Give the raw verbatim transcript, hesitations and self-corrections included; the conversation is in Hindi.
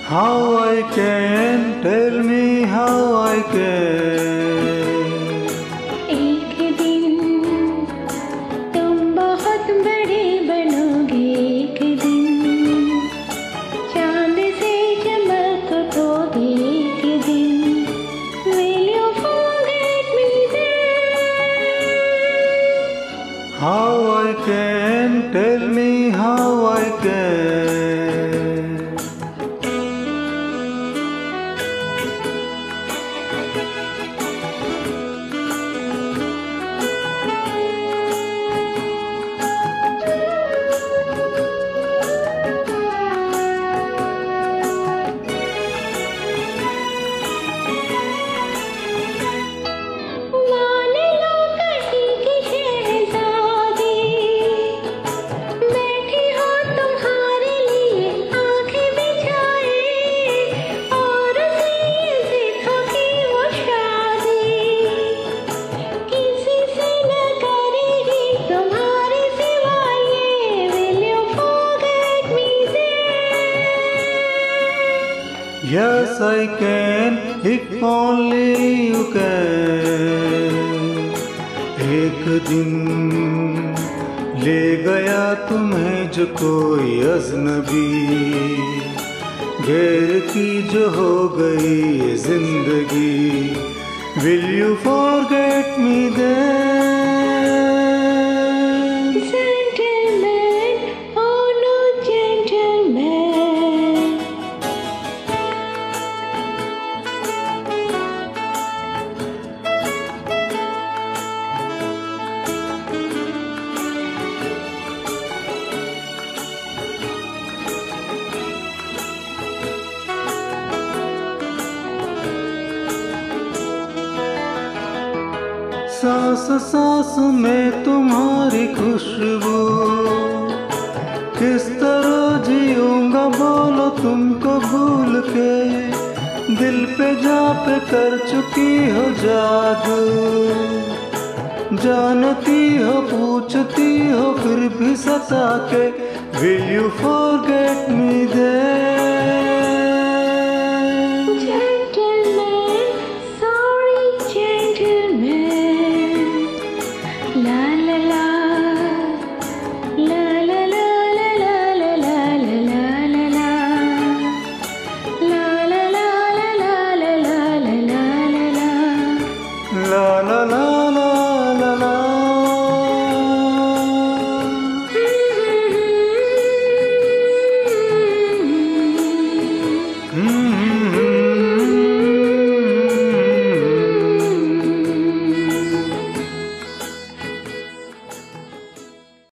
How I can, tell me how I can. एक दिन तुम बहुत बड़े बनोगे, एक दिन चांद से चमक उठोगे, एक दिन will you forget me then? How I can, tell me how I can. Yes, I can, if only you can. एक दिन ले गया तुम्हें जो कोई अजनबी, गैर की जो हो गई ये जिंदगी. Will you forget me then? Gentleman, oh no gentleman. सांस सांस में तुम्हारी खुशबू, किस तरह जीऊंगा बोलो तुमको भूल के. दिल पे जा पे कर चुकी हो जादू, जानती हो पूछती हो फिर भी सता के. Will you forget me then?